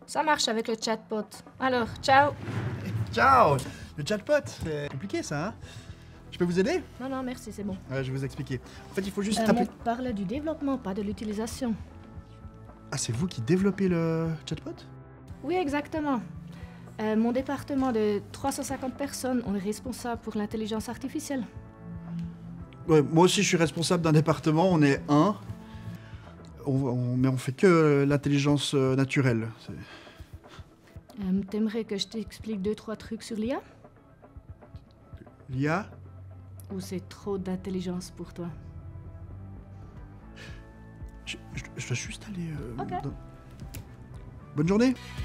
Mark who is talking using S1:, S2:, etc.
S1: Ça marche avec le chatbot. Alors, ciao.
S2: Ciao! Le chatbot, c'est compliqué ça, hein? Je peux vous aider?
S1: Non, non, merci, c'est bon.
S2: Ouais, je vais vous expliquer. En fait, il faut juste
S1: On
S2: taper...
S1: parle du développement, pas de l'utilisation.
S2: Ah, c'est vous qui développez le chatbot?
S1: Oui, exactement. Mon département de 350 personnes, on est responsable pour l'intelligence artificielle.
S2: Ouais, moi aussi, je suis responsable d'un département, on est un. Mais on fait que l'intelligence naturelle.
S1: T'aimerais que je t'explique 2-3 trucs sur l'IA?
S2: L'IA?
S1: Ou c'est trop d'intelligence pour toi?
S2: Je dois juste aller...
S1: Ok.
S2: Bonne journée!